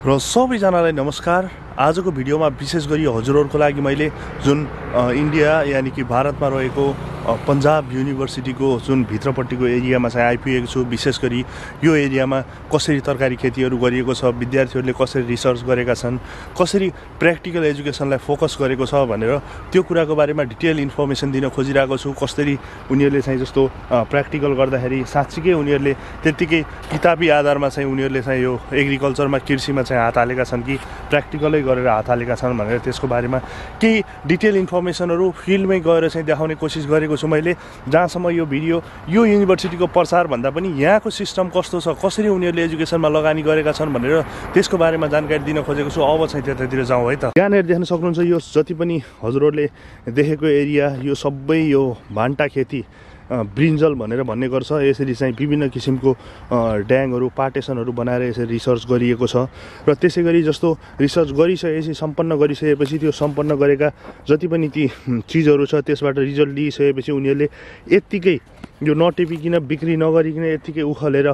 र सबैजनालाई नमस्कार। आजको भिडियोमा विशेष गरी हजुरहरुको लागि मैले जुन इन्डिया यानी कि भारतमा रहेको पन्जाब युनिभर्सिटीको जुन भित्रपट्टिको एरियामा चाहिँ आइपुगेको छु। विशेष गरी यो एरियामा कसरी तरकारी खेतीहरू गरिएको छ, विद्यार्थीहरूले कसरी रिसर्च गरेका छन्, कसरी प्र्याक्टिकल एजुकेसनलाई फोकस गरेको छ भनेर त्यो कुराको बारेमा डिटेल इन्फर्मेसन दिन खोजिरहेको छु। कसरी उनीहरूले चाहिँ जस्तो प्र्याक्टिकल गर्दाखेरि साँच्चीकै उनीहरूले त्यतिकै किताबी आधारमा चाहिँ उनीहरूले चाहिँ यो एग्रिकल्चरमा कृषिमा चाहिँ हात हालेका छन् कि प्र्याक्टिकलै गरेर हात हालेका छन् भनेर त्यसको बारेमा केही डिटेल इन्फर्मेसनहरू फिल्डमै गएर चाहिँ देखाउने कोसिस गरेको छु मैले। जहाँसम्म यो भिडियो यो युनिभर्सिटीको प्रचार भन्दा पनि यहाँको सिस्टम कस्तो छ, कसरी उनीहरूले एजुकेसनमा लगानी गरेका छन् भनेर त्यसको बारेमा जानकारी दिन खोजेको छु। अब चाहिँ त्यतातिर जाउँ है त। यहाँनिर देख्न सक्नुहुन्छ यो जति पनि हजुरहरूले देखेको एरिया यो सबै यो भान्टा खेती ब्रिन्जल भनेर भन्ने गर्छ। यसरी चाहिँ विभिन्न किसिमको ड्याङहरू पार्टेसनहरू बनाएर यसरी रिसर्च गरिएको छ। र त्यसै गरी जस्तो रिसर्च गरिसकेपछि सम्पन्न गरिसकेपछि त्यो सम्पन्न गरेका जति पनि ती चिजहरू छ त्यसबाट रिजल्ट लिइसकेपछि उनीहरूले यत्तिकै यो नटेपिकन बिक्री नगरिकन यत्तिकै उखलेर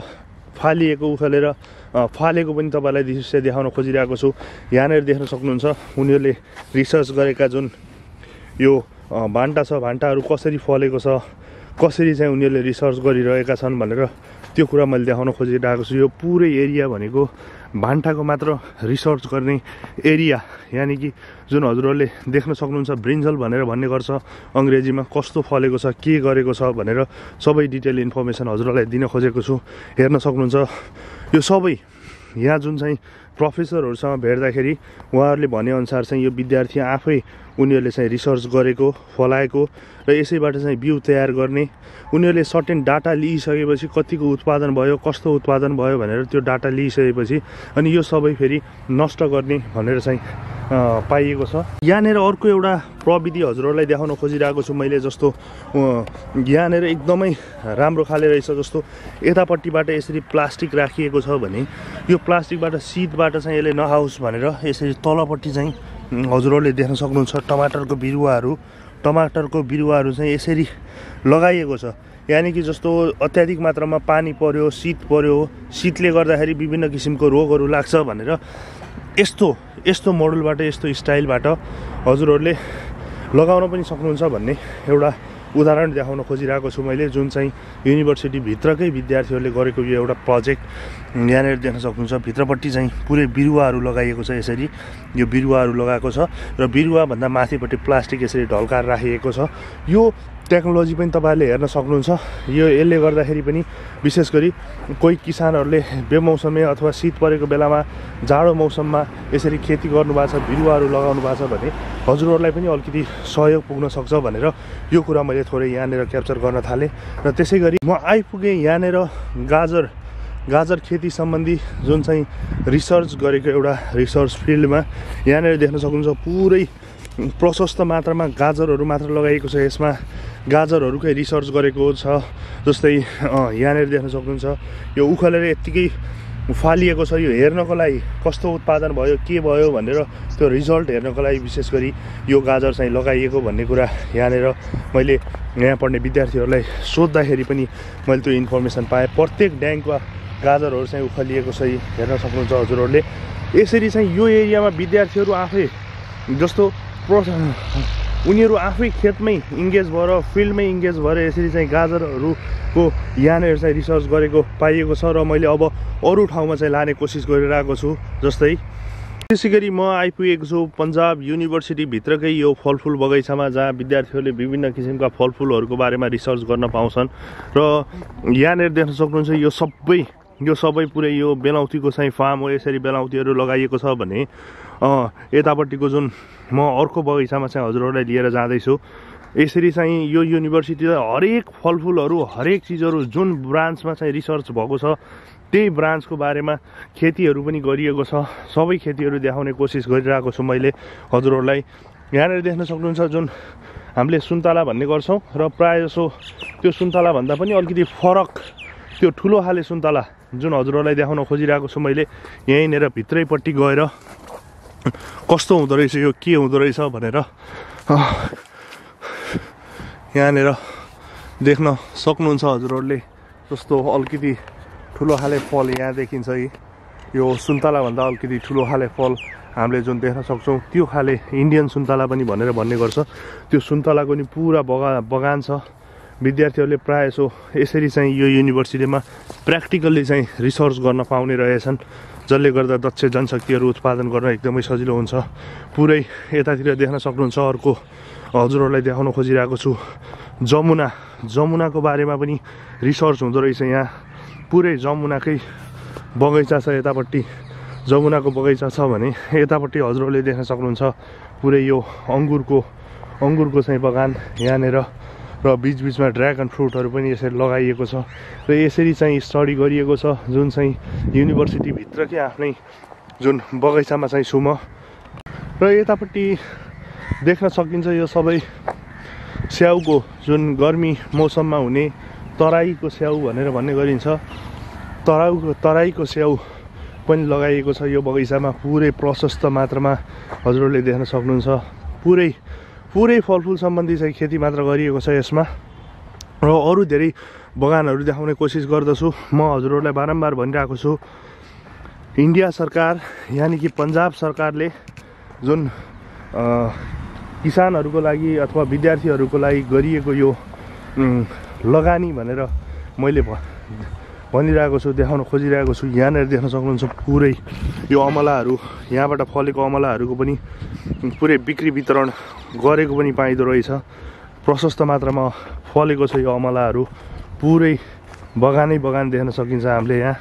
फालेको पनि तपाईँलाई दृश्य देखाउन खोजिरहेको छु। यहाँनिर देख्न सक्नुहुन्छ उनीहरूले रिसर्च गरेका जुन यो भान्टा छ, भान्टाहरू कसरी फलेको छ, कसरी चाहिँ उनीहरूले रिसर्च गरिरहेका छन् भनेर त्यो कुरा मैले देखाउन खोजिरहेको छु। यो पुरै एरिया भनेको भान्टाको मात्र रिसर्च गर्ने एरिया, यानी कि जुन हजुरहरूले देख्न सक्नुहुन्छ ब्रिन्जल भनेर भन्ने गर्छ अङ्ग्रेजीमा। कस्तो फलेको छ, के गरेको छ भनेर सबै डिटेल इन्फर्मेसन हजुरहरूलाई दिन खोजेको छु। हेर्न सक्नुहुन्छ यो सबै यहाँ जुन चाहिँ प्रोफेसरहरूसँग भेट्दाखेरि उहाँहरूले भनेअनुसार चाहिँ यो विद्यार्थी आफै उनीहरूले चाहिँ रिसर्च गरेको, फलाएको र यसैबाट चाहिँ बिउ तयार गर्ने, उनीहरूले सर्टेन डाटा लिइसकेपछि कतिको उत्पादन भयो, कस्तो उत्पादन भयो भनेर त्यो डाटा लिइसकेपछि अनि यो सबै फेरि नष्ट गर्ने भनेर चाहिँ पाइएको छ। यहाँनिर अर्को एउटा प्रविधि हजुरहरूलाई देखाउन खोजिरहेको छु मैले। जस्तो यहाँनिर एकदमै राम्रो खाले रहेछ। जस्तो यतापट्टिबाट यसरी प्लास्टिक राखिएको छ भने यो प्लास्टिकबाट शीतबाट चाहिँ यसले नहाओस् भनेर यसरी तलपट्टि चाहिँ हजुरहरूले देख्न सक्नुहुन्छ टमाटरको बिरुवाहरू चाहिँ यसरी लगाइएको छ। यानी कि जस्तो अत्याधिक मात्रामा पानी पर्यो, शीत पर्यो, शीतले गर्दाखेरि विभिन्न किसिमको रोगहरू लाग्छ भनेर यस्तो मोडलबाट, यस्तो स्टाइलबाट हजुरहरूले लगाउन पनि सक्नुहुन्छ भन्ने एउटा उदाहरण देखाउन खोजिरहेको छु मैले। जुन चाहिँ युनिभर्सिटी भित्रकै विद्यार्थीहरूले गरेको यो एउटा प्रोजेक्ट यहाँनिर देख्न सक्नुहुन्छ। भित्रपट्टि चाहिँ पुरै बिरुवाहरू लगाइएको छ। यसरी यो बिरुवाहरू लगाएको छ र बिरुवाभन्दा माथिपट्टि प्लास्टिक यसरी ढल्काएर राखिएको छ। यो टेक्नोलोजी पनि तपाईँहरूले हेर्न सक्नुहुन्छ। यसले गर्दाखेरि पनि विशेष गरी कोही किसानहरूले बेमौसमे अथवा शीत परेको बेलामा जाडो मौसममा यसरी खेती गर्नुभएको छ, बिरुवाहरू लगाउनु भएको छ भने हजुरहरूलाई पनि अलिकति सहयोग पुग्न सक्छ भनेर यो कुरा मैले थोरै यहाँनिर क्याप्चर गर्न थालेँ। र त्यसै गरी म आइपुगेँ यहाँनिर गाजर खेती सम्बन्धी जुन चाहिँ रिसर्च गरेको एउटा रिसर्च फिल्डमा। यहाँनिर देख्न सक्नुहुन्छ पुरै प्रशस्त मात्रामा गाजरहरू मात्र लगाइएको छ। यसमा गाजरहरूकै रिसर्च गरेको छ। जस्तै यहाँनिर देख्न सक्नुहुन्छ यो उखलेर यत्तिकै फालिएको छ। यो हेर्नको लागि कस्तो उत्पादन भयो, के भयो भनेर त्यो रिजल्ट हेर्नको लागि विशेष गरी यो गाजर चाहिँ लगाइएको भन्ने कुरा यहाँनिर मैले यहाँ पढ्ने विद्यार्थीहरूलाई सोद्धाखेरि पनि मैले त्यो इन्फर्मेसन पाएँ। प्रत्येक ड्याङको गाजरहरू चाहिँ उखलिएको छ हेर्न सक्नुहुन्छ हजुरहरूले। यसरी चाहिँ यो एरियामा विद्यार्थीहरू आफै जस्तो उनीहरू आफै खेतमै इङ्गेज भएर, फिल्डमै इङ्गेज भएर यसरी चाहिँ गाजरहरूको यहाँनिर चाहिँ रिसर्च गरेको पाइएको छ। र मैले अब अरू ठाउँमा चाहिँ लाने कोसिस गरिरहेको छु। जस्तै त्यसै गरी म आइपुगेको छु पन्जाब युनिभर्सिटी भित्रकै यो फलफुल बगैँचामा, जहाँ विद्यार्थीहरूले विभिन्न किसिमका फलफुलहरूको बारेमा रिसर्च गर्न पाउँछन्। र यहाँनिर देख्न सक्नुहुन्छ यो सबै पुरै यो बेलाउतीको चाहिँ फार्म हो। यसरी बेलाउतीहरू लगाइएको छ भने यतापट्टिको जुन म अर्को बगैँचामा चाहिँ हजुरहरूलाई लिएर जाँदैछु। यसरी चाहिँ यो युनिभर्सिटीले हरेक फलफुलहरू, हरेक चिजहरू जुन ब्रान्चमा चाहिँ रिसर्च भएको छ त्यही ब्रान्चको बारेमा खेतीहरू पनि गरिएको छ। सबै खेतीहरू देखाउने कोसिस गरिरहेको छु मैले हजुरहरूलाई। यहाँनिर देख्न सक्नुहुन्छ जुन हामीले सुन्तला भन्ने गर्छौँ र प्रायःजसो त्यो सुन्तलाभन्दा पनि अलिकति फरक त्यो ठुलो खाले सुन्तला जुन हजुरहरूलाई देखाउन खोजिरहेको छु मैले। यहीँनिर भित्रैपट्टि गएर कस्तो हुँदो रहेछ, यो के हुँदो रहेछ भनेर यहाँनिर देख्न सक्नुहुन्छ हजुरहरूले। जस्तो अलिकति ठुलो खाले फल यहाँ देखिन्छ। यो सुन्तलाभन्दा अलिकति ठुलो खाले फल हामीले जुन देख्न सक्छौँ त्यो खाले इन्डियन सुन्तला पनि भनेर भन्ने गर्छ। त्यो सुन्तलाको नि पुरा बगान छ। विद्यार्थीहरूले प्रायः सो यसरी चाहिँ यो युनिभर्सिटीमा प्र्याक्टिकल्ली चाहिँ रिसर्च गर्न पाउने रहेछन्, जसले गर्दा दक्ष जनशक्तिहरू उत्पादन गर्न एकदमै सजिलो हुन्छ। पुरै यतातिर देख्न सक्नुहुन्छ अर्को हजुरहरूलाई देखाउन खोजिरहेको छु जमुनाको बारेमा पनि रिसर्च हुँदो रहेछ। यहाँ पुरै जमुनाकै बगैँचा छ, यतापट्टि जमुनाको बगैँचा छ भने यतापट्टि हजुरहरूले देख्न सक्नुहुन्छ पुरै यो अङ्गुरको चाहिँ बगान यहाँनिर, र बिचबिचमा ड्र्यागन फ्रुटहरू पनि यसरी लगाइएको छ। र यसरी चाहिँ स्टडी गरिएको छ जुन चाहिँ युनिभर्सिटीभित्रकै आफ्नै जुन बगैँचामा चाहिँ छु म। र यतापट्टि देख्न सकिन्छ यो सबै स्याउको जुन गर्मी मौसममा हुने तराईको स्याउ भनेर भन्ने गरिन्छ, तराईको स्याउ पनि लगाइएको छ यो बगैँचामा। पुरै प्रशस्त मात्रामा हजुरहरूले देख्न सक्नुहुन्छ। पुरै फलफुल सम्बन्धी चाहिँ खेती मात्र गरिएको छ यसमा। र अरू धेरै बगानहरू देखाउने कोसिस गर्दछु। म हजुरहरूलाई बारम्बार भनिरहेको छु, इन्डिया सरकार यानि कि पन्जाब सरकारले जुन किसानहरूको लागि अथवा विद्यार्थीहरूको लागि गरिएको यो लगानी भनेर मैले भनिरहेको छु, देखाउन खोजिरहेको छु। यहाँनिर देख्न सक्नुहुन्छ पुरै यो अमलाहरू, यहाँबाट फलेको अमलाहरूको पनि पुरै बिक्री वितरण गरेको पनि पाइँदो रहेछ। प्रशस्त मात्रामा फलेको छ यो अमलाहरू, पुरै बगान देख्न सकिन्छ हामीले यहाँ।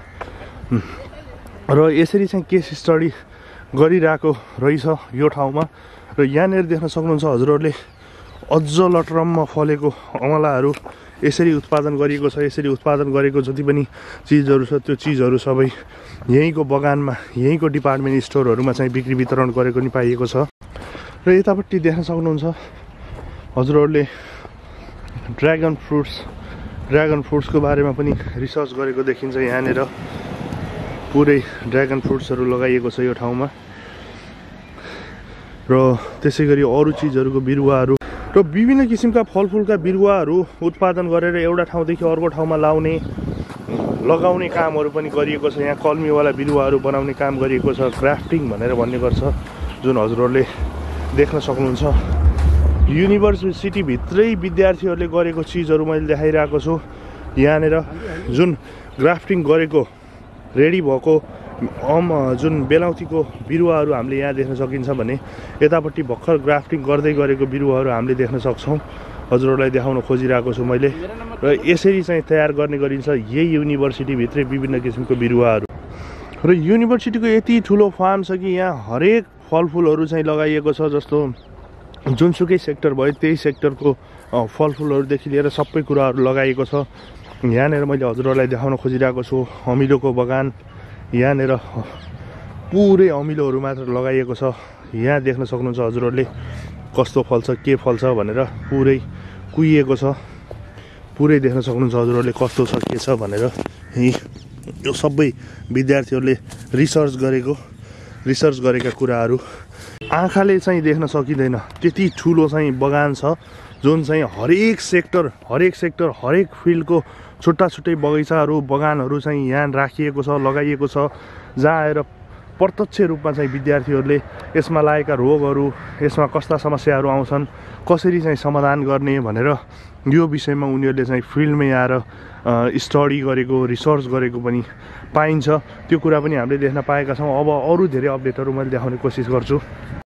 र यसरी चाहिँ केस स्टडी गरिरहेको रहेछ यो ठाउँमा। र यहाँनिर देख्न सक्नुहुन्छ हजुरहरूले अझ लटरममा फलेको अमलाहरू यसरी उत्पादन गरिएको छ। यसरी उत्पादन गरेको जति पनि चिजहरू छ त्यो चिजहरू सबै यहीँको बगानमा, यहीँको डिपार्टमेन्ट स्टोरहरूमा चाहिँ बिक्री वितरण गरेको नि पाइएको छ। र यतापट्टि देख्न सक्नुहुन्छ हजुरहरूले ड्र्यागन फ्रुट्सको बारेमा पनि रिसर्च गरेको देखिन्छ यहाँनिर। पुरै ड्र्यागन फ्रुट्सहरू लगाइएको छ यो ठाउँमा। र त्यसै गरी अरू चिजहरूको बिरुवाहरू र विभिन्न किसिमका फलफुलका बिरुवाहरू उत्पादन गरेर एउटा ठाउँदेखि अर्को ठाउँमा लगाउने कामहरू पनि गरिएको छ। यहाँ कलमीवाला बिरुवाहरू बनाउने काम गरिएको छ, ग्राफ्टिङ भनेर भन्ने गर्छ, जुन हजुरहरूले देख्न सक्नुहुन्छ। युनिभर्सिटीभित्रै विद्यार्थीहरूले गरेको चिजहरू मैले देखाइरहेको छु। यहाँनिर जुन ग्राफ्टिङ गरेको रेडी भएको जुन बेलाउतीको बिरुवाहरू हामीले यहाँ देख्न सकिन्छ भने यतापट्टि भर्खर ग्राफ्टिङ गर्दै गरेको बिरुवाहरू हामीले देख्न सक्छौँ। हजुरहरूलाई देखाउन खोजिरहेको छु मैले। र यसरी चाहिँ तयार गर्ने गरिन्छ यही युनिभर्सिटीभित्रै विभिन्न किसिमको बिरुवाहरू। र युनिभर्सिटीको यति ठुलो फार्म छ कि यहाँ हरेक फलफुलहरू चाहिँ लगाइएको छ। जस्तो जुनसुकै सेक्टर भयो त्यही सेक्टरको फलफुलहरूदेखि लिएर सबै कुराहरू लगाइएको छ। यहाँनिर मैले हजुरहरूलाई देखाउन खोजिरहेको छु अमिलोको बगान। यहाँनिर पुरै अमिलोहरू मात्र लगाइएको छ। यहाँ देख्न सक्नुहुन्छ हजुरहरूले कस्तो फल्छ के फल्छ भनेर पुरै कुहिएको छ। पुरै देख्न सक्नुहुन्छ हजुरहरूले कस्तो छ के छ भनेर। यो सबै विद्यार्थीहरूले रिसर्च गरेका कुराहरू आँखाले चाहिँ देख्न सकिँदैन। त्यति ठुलो चाहिँ बगान छ जुन चाहिँ हरेक सेक्टर हरेक फिल्डको छुट्टै बगैँचाहरू बगानहरू चाहिँ यहाँ राखिएको छ, लगाइएको छ, जहाँ आएर प्रत्यक्ष रूपमा चाहिँ विद्यार्थीहरूले यसमा लागेका रोगहरू, यसमा कस्ता समस्याहरू आउँछन्, कसरी चाहिँ समाधान गर्ने भनेर यो विषयमा उनीहरूले चाहिँ फिल्डमै आएर स्टडी गरेको, रिसर्च गरेको पनि पाइन्छ। त्यो कुरा पनि हामीले देख्न पाएका छौँ। अब अरू धेरै अपडेटहरू मैले देखाउने कोसिस गर्छु।